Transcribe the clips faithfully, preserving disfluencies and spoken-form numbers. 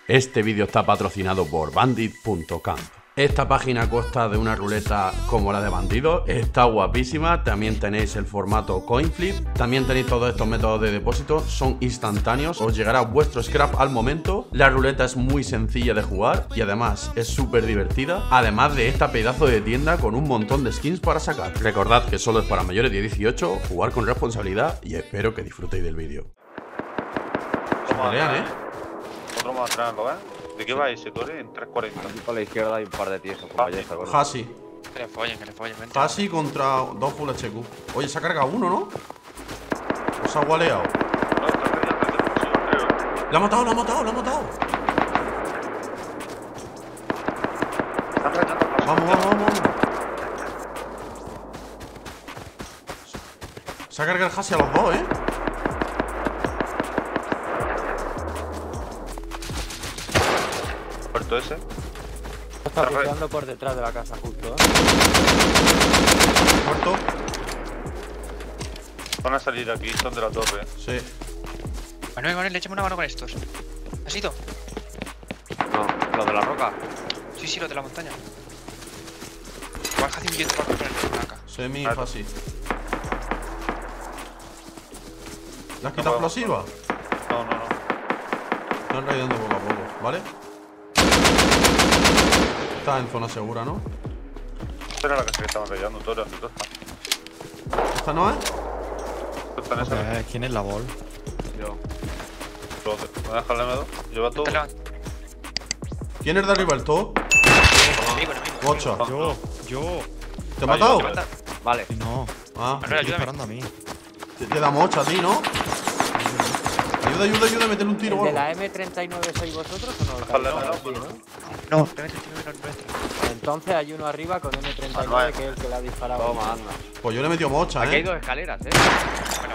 Este vídeo está patrocinado por Bandit punto camp. Esta página consta de una ruleta como la de bandidos, está guapísima, también tenéis el formato coin flip, también tenéis todos estos métodos de depósito, son instantáneos, os llegará vuestro scrap al momento, la ruleta es muy sencilla de jugar y además es súper divertida, además de esta pedazo de tienda con un montón de skins para sacar. Recordad que solo es para mayores de dieciocho, jugar con responsabilidad y espero que disfrutéis del vídeo. Se pelean, ¿eh? Otro más atrás, ¿lo ves? ¿De qué va ese, Tori? En tres cuarenta. Aquí por la izquierda hay un par de tíos con ballesta, gordo. Hasi. Que le follen, que le follen, vente. Hasi contra dos full H Q. Oye, se ha cargado uno, ¿no? ¿O se ha gualeado? No, está peleando el defensivo, creo. ¡Lo ha matado, lo ha matado, lo ha matado! Están rayando por la Vamos, vamos, vamos, vamos. Se ha cargado el Hasi a los dos, ¿eh? Muerto ese. Está puseando por detrás de la casa justo, ¿eh? Muerto. Van a salir aquí, son de la torre. Sí. Manuel, Manuel, le echamos una mano con estos. ¿Has ido? No, los de la roca. Sí, sí, los de la montaña. Igual hace un viento para poner la placa. Semi, Claro. Hasi. ¿Le has quitado podemos, explosiva? No, no, no. Están rayando poco a poco, ¿vale? Estás en zona segura, ¿no? Esta era la casa que estaban rayando, Tori, ¿dónde tú estás? ¿Esta no es? ¿Tú estás en esa? Eh, ¿Quién es la bol? Yo. ¿Me voy a dejar el M dos? Lleva todo. Te levanta. ¿Quién es de arriba el todo? Enemigo, enemigo. Gocha. Yo, yo. ¿Te ha matado? Levanta. Vale. No, Ah, Manuel, estoy ayúdame. disparando a mí. te queda mocha a ti, ¿no? Ayuda, ayuda, ayuda, métele un tiro o ¿El de algo. la M treinta y nueve sois vosotros o no? Dejarle No, la mano, sí, bueno. ¿no? No, te metes, te metes, no entra. Entonces hay uno arriba con M treinta y Ah, nueve no, que es el que le ha disparado. Toma, anda. Pues yo le he metido mocha, Aquí hay ¿eh? dos escaleras, ¿eh? Bueno,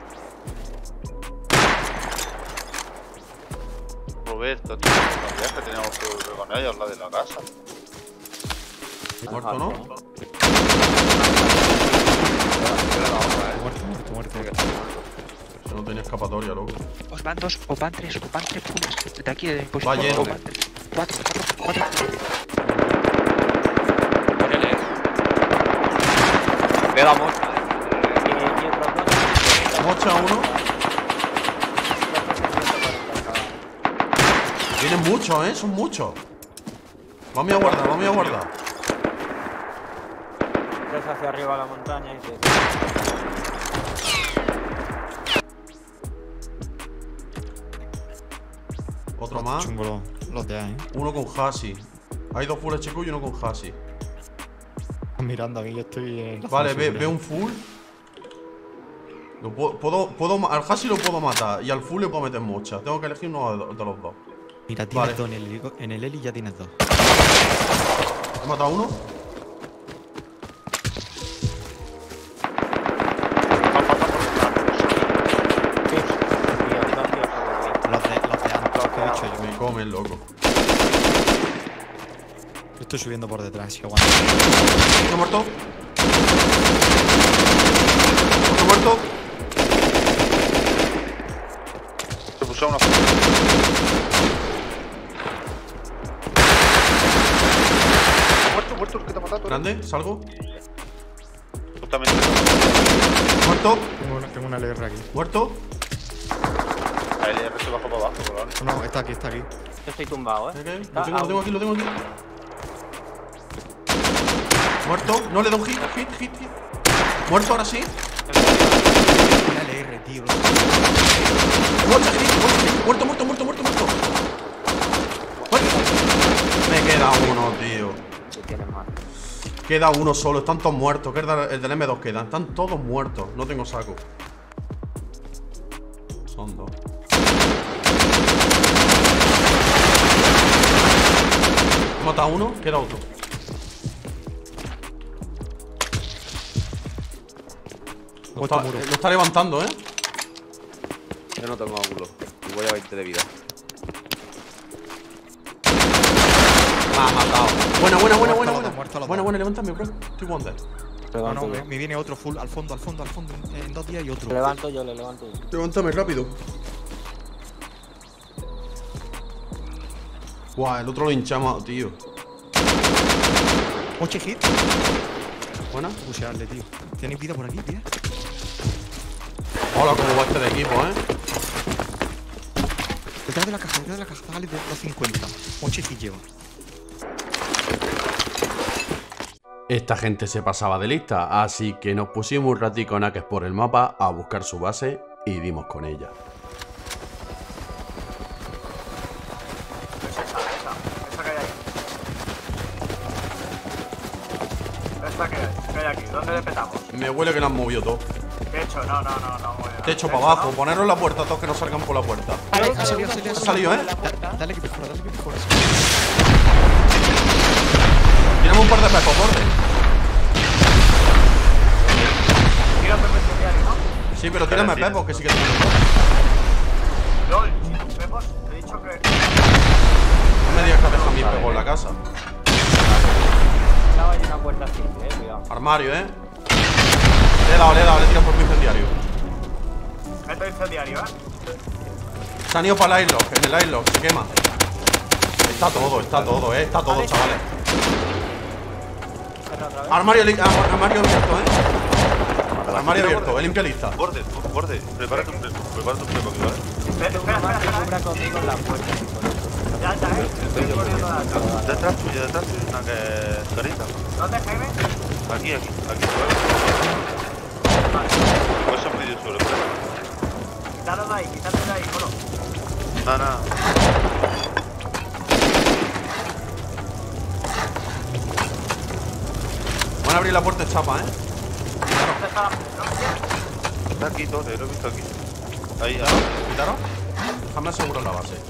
Roberto, tío, sabías que teníamos que volver con ellos, la de la casa. Muerto, ¿no? Muerto, muerto, muerto. Yo no tenía escapatoria, loco. os van dos, os van tres, os van tres puntos. De aquí, de Va posición. lleno. Os van tres. Cuatro, cuatro, cuatro. Ponele. Le damos. Y, y otros dos. Mocha uno. Vienen muchos, ¿eh? Son muchos. Vamos a guardar, vamos a guardar. Tres hacia arriba a la montaña y se... Otro más. Chungo los, los de ahí, ¿eh? Uno con Hasi. Hay dos full H Q y uno con Hasi. Están mirando aquí, yo estoy en la Vale, zona ve, segura. ve un full. Lo puedo, puedo, puedo- al Hasi lo puedo matar y al full le puedo meter mocha. Tengo que elegir uno de, de los dos. Mira, tienes Vale. dos en el, helico- en el heli ya tienes dos. ¿He matado a uno? Los de, los de antes que he dicho yo. Me come el loco. Yo estoy subiendo por detrás, si aguanto. ¿Uno muerto? ¿Otro muerto? Se puso una. Muerto, muerto, el que te ha matado, Tori. ¿Grande? ¿Salgo? Justamente. ¿Muerto? Tengo una, tengo una L R aquí. ¿Muerto? A L R se bajó para abajo, por ahora. No, está aquí, está aquí. Yo estoy tumbado, ¿Qué, ¿eh? qué? Está Lo tengo, lo tengo out. aquí, lo tengo aquí. ¿Muerto? No le da un hit, hit, hit, hit. ¿Muerto ahora sí? Una L R, tío. Muerto, hit, muerto, muerto, muerto, muerto, muerto, muerto. Muerto. Me queda uno, tío. Si tienes más. Queda uno solo, están todos muertos. Que el del- el del M dos quedan. Están todos muertos. No tengo saco. Son dos. He matado a uno, queda otro. Lo Puesto está, muro. lo está levantando, ¿eh? Yo no tengo ángulo. Y voy a veinte de vida. Me ha matado. Buena, buena, buena, Muerto buena, los buena. dos, muerto los Buena, dos. buena, levántame, bro. Estoy wonder. No, no, me, me viene otro full al fondo, al fondo, al fondo. En, en dos días y otro. Le levanto yo, le levanto yo. Levántame rápido. Guau, el otro lo hinchamos, tío. ocho hit. Buena. Pushearle, tío. ¿Tienes vida por aquí, tía? Hola, cómo va este de equipo, eh. Detrás de la caja, detrás de la caja. Dale de los cincuenta. ocho hit lleva. Esta gente se pasaba de lista, así que nos pusimos un ratico en Aques por el mapa a buscar su base y dimos con ella. Esa, esa, esa que hay ahí. Esta que hay, que hay aquí. ¿Dónde le petamos? Me huele que lo han movido todo. Techo, no, no, no, no. Muy bien. Techo para abajo, poneros la puerta, todos que no salgan por la puerta. Ha salido, ha salido, Ha salido, eh. Da- Dale que mejora, dale que mejora. Tiramos un par de pepos, borde. Tira Pepe Incendiario, ¿no? Sí, pero tírame sí. pepos, que sí que tenemos. LOL, sin pepos, te he dicho que... No me digas que has dejado mis pepos en la casa. Estaba ahí una puerta simple, eh, cuidado. Armario, eh. Le he dado, le he dado, le he tirado por mi incendiario. Meto incendiario, ¿eh? Se han ido para el airlock, en el airlock, se quema. Está todo, está todo, eh. Está todo, chavales. Cerra otra vez. Armario, li- ar- armario abierto, eh. Armario abierto, he limpia lista. Borde, borde, prepárate un prepo, prepárate un prepo aquí, ¿vale? Espera, espera, Uno más que espera, cubra espera. conmigo en la puerta. si por eso. Ya está, ¿eh? Estoy poniendo la alta. Detrás tuya, detrás tuya, una que carita. ¿Dónde, Jaime? Aquí, aquí, aquí. Pues son medio suelo, pero. Quítalo de ahí, quítalo de ahí, bueno. Nada, nada. Van a abrir la puerta de chapa, eh. ¿Dónde está la... ¿No me tienes? Está aquí, todo, lo he visto aquí. Ahí, ahí. Quitaros. Déjame asegurar la base.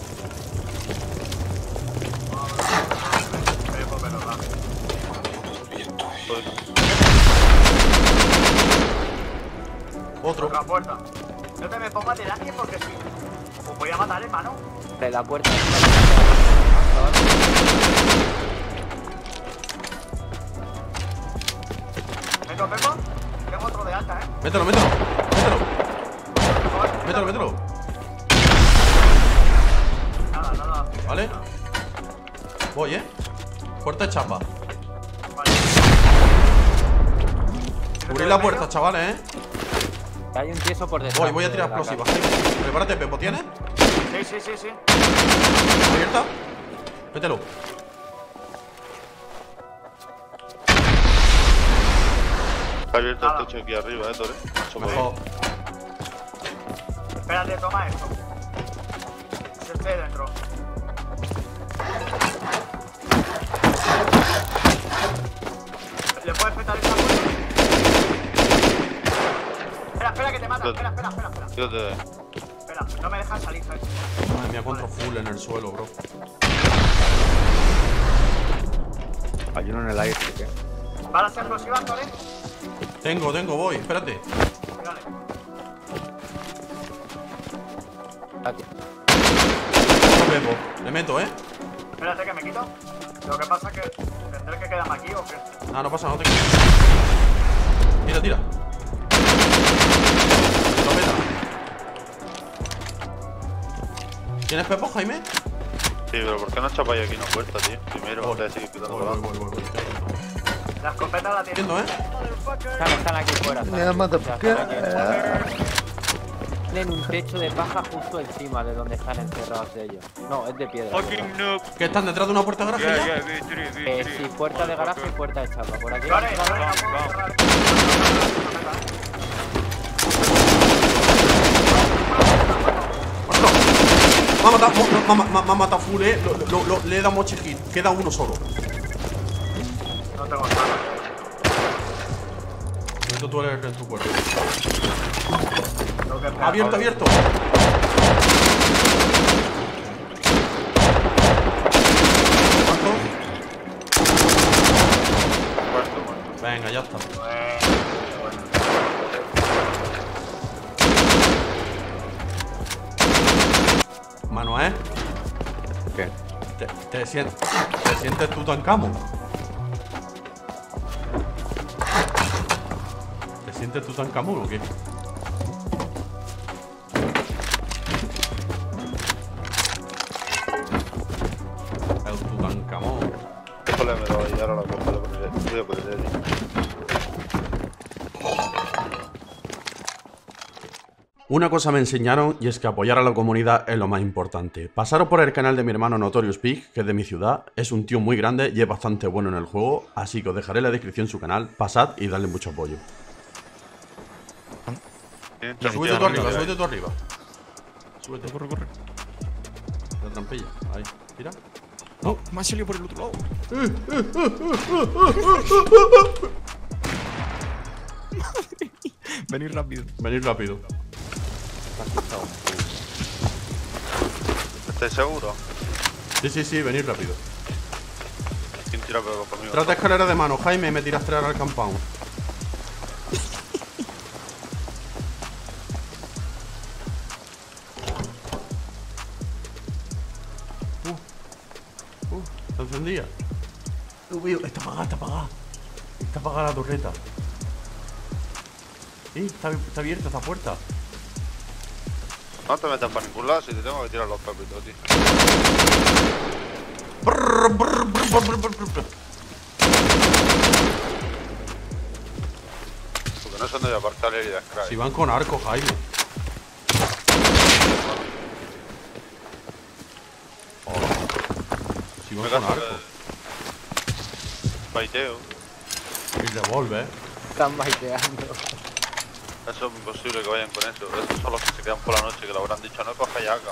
Eh, pues me lo da. Otro. Otra puerta. No te me pongas delante porque si... Os voy a matar, hermano. De la puerta. ¿Meto Pepo? Tengo otro de alta, ¿eh? Mételo, mételo. Mételo, Joder, mételo, mételo. Nada, nada. ¿Vale? Voy, eh. Puerta de chapa. Vale. Cubrir la puerta, chavales, eh. Hay un tieso por detrás. Voy, voy a tirar de la explosivas. casa. Prepárate, Pepo, ¿tienes? Sí, sí, sí, sí. ¿Abierta? Mételo. Está abierto Nada. el techo aquí arriba, eh, Tore. Macho, Mejor. Espérate, toma esto. Se esté dentro. ¿Le puedes petar esta puerta? Espera, espera que te mata. Espera, espera, espera, espera. Fíjate. Espera, no me dejas salir, ¿sabes? Madre mía, contra full en el suelo, bro. Hay uno en el aire, ¿qué? ¿Balas explosivas, Tore? Tengo, tengo, voy. Espérate. Dale. Aquí. Otro Pepo. Le meto, eh. Espérate que me quito. Lo que pasa es que tendré que quedarme aquí o qué. No, no pasa nada, no te Tira, tira. Lo meta. ¿Tienes Pepo, Jaime? Sí, pero ¿por qué no chapáis aquí una puerta, tío? Primero, Voy. antes de seguir pitando Voy, por voy, abajo. voy, voy, voy. La escopeta la tienes. Entiendo, eh. Están, están aquí fuera. Están, Me aquí, mata, o sea, ¿por qué? están aquí. Tienen un techo de paja justo encima de donde están encerrados ellos. No, es de piedra. Fucking noob. ¿Qué están detrás de una puerta de garaje Yeah, ya? yeah, victory, Eh, victory. sí, puerta de garaje y puerta de chapa. Por aquí. Vale, vale, vale, vale. vamos a vamos. cerrar. ¡Otro! Me ha matado, me ha- me ha- me ha matado full, eh. Lo- lo- lo- le he dado mucho hit. Queda uno solo. No tengo nada. Meto tú en tu cuerpo. Tengo que esperar. Abierto, abierto. ¿Cuánto? Muerto, muerto. Venga, ya está. Manuel, ¿Qué? ¿te, te, sien- te sientes Tutankamón? ¿Te sientes Tutankamón o qué? la M dos y ahora la cojo, lo poneré. Voy a poner el Una cosa me enseñaron y es que apoyar a la comunidad es lo más importante. Pasaros por el canal de mi hermano Notorious Pig, que es de mi ciudad. Es un tío muy grande y es bastante bueno en el juego, así que os dejaré en la descripción su canal. Pasad y dadle mucho apoyo. Súbete tú arriba, súbete tú arriba. Súbete. Corre, corre. La trampilla, ahí, tira. No, me ha salido por el otro lado. Venid rápido. Venid rápido. ¿Estás seguro? Sí, sí, sí, venid rápido. ¿Quién tira por conmigo? Trata escalera de mano, Jaime, y me tiras tres al compound. Uh, uh, ¿está encendida? Uh, veo, está apagada, está apagada. Está apagada la torreta. Eh, está, está abierta esta puerta. No te metas para ningún lado si te tengo que tirar los pepitos, tío. Brr, brr, brr, brr, brr, brr, brr. Porque no son de apartar heridas, crack. Si van con arco, Jaime. Oh. Si van Me con gasto arco. de... Baiteo. Y revólver. Están baiteando. Eso es imposible que vayan con eso. Esos son los que se quedan por la noche, que lo habrán dicho, no coja yaca.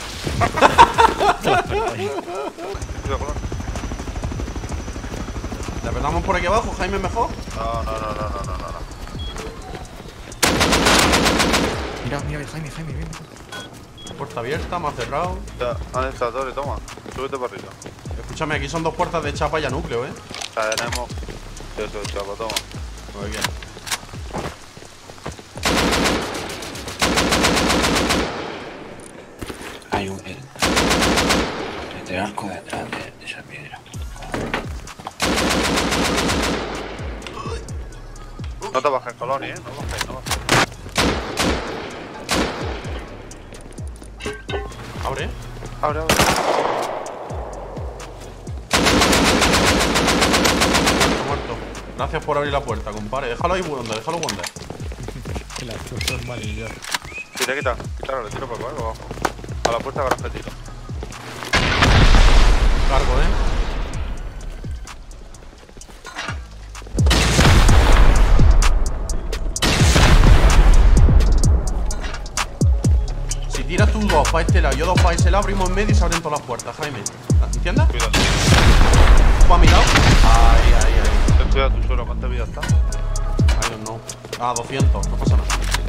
¿Le apretamos por aquí abajo, Jaime, mejor? No, no, no, no, no, no, no. Mira, mira, Jaime, Jaime, ven. Puerta abierta, más cerrado. Ya, ¿dónde está Tori? Toma, súbete para arriba. Escúchame, aquí son dos puertas de chapa y a núcleo, ¿eh? O sea, tenemos... Eso, chapa, toma. Muy bien. Hay un el, el arco detrás de, de esa piedra. No te bajes, Coloni, eh. No bajes, no bajes. Abre. Abre, abre. Está muerto. Gracias por abrir la puerta, compadre. Déjalo ahí, Wonder, déjalo Wonder. Que la he hecho normal y ya. Quita, quita. Quítalo, le tiro para abajo, abajo. A la puerta ahora te tiro. Cargo, ¿eh? Si tiras tú dos para este lado y yo dos para ese lado, abrimos en medio y se abren todas las puertas, Jaime. ¿Entiendes? Cuidado. ¿Tú a mi lado? Ahí, ahí, ahí. Ten cuidado tu suelo, ¿cuánta vida está? I don't know. Ah, doscientos, no pasa nada.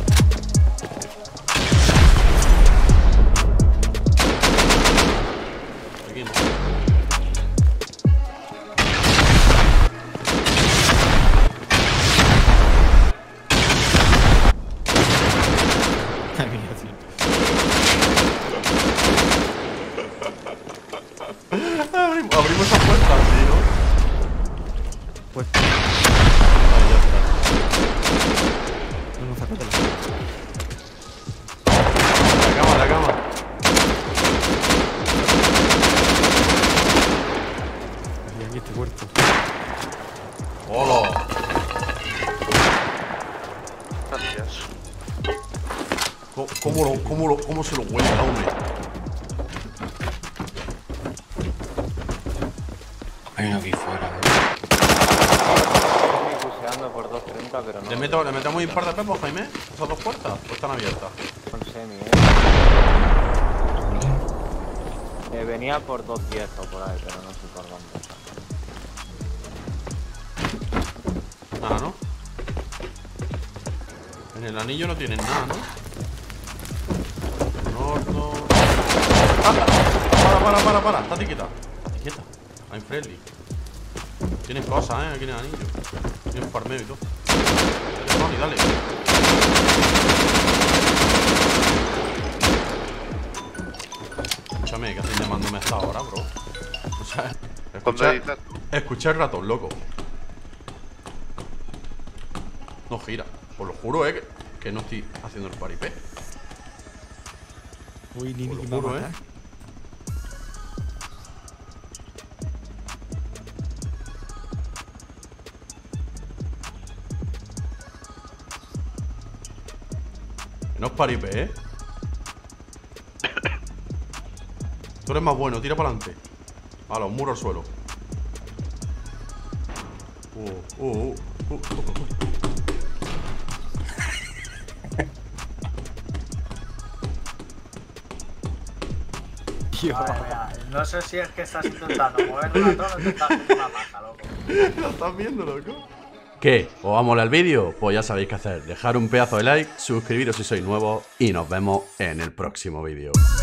Seguimos. Ay, mira, tío. Abrimos, abrimos esa puerta, sí, ¿no? Pues, Ahí ya está. no nos sacó de la... La cama, la cama. Y aquí este cuerpo. ¡Hola! Gracias. ¿Cómo, cómo, lo, cómo, lo, ¿Cómo se lo huele, hombre? Hay uno aquí fuera. Estoy buceando por doscientos treinta, pero no. ¿Le, meto, ¿Le metemos un par de pepos, Jaime? ¿Esas dos puertas? ¿O están abiertas? Con semi, eh. Eh, venía por dos diez o por ahí, pero no sé por dónde. Nada, ¿no? En el anillo no tienen nada, ¿no? Norto. ¡Ah! Para, para, para, para. Estate quieta. Estate quieta. I'm friendly. Tienen cosas, ¿eh? Aquí en el anillo. Tienen farmeo y todo. Dale, Tony, dale. Escúchame, que hacen llamándome a esta hora, bro. O sea, escucha, ¿Dónde dices? escucha el ratón, loco. No gira. Os lo juro, eh, que, que no estoy haciendo el paripé. Uy, Nini, Os que lo me va a juro, eh. matar. No os paripe, ¿eh? Tú eres más bueno, tira para adelante. A los muros al suelo. Uh, uh, uh, uh, uh, uh. Madre mía, no sé si es que estás intentando mover una torre o te estás haciendo una paja, loco. ¿Lo estás viendo, loco? ¿Qué? ¿Os va a molar el vídeo? Pues ya sabéis qué hacer. Dejar un pedazo de like, suscribiros si sois nuevos y nos vemos en el próximo vídeo.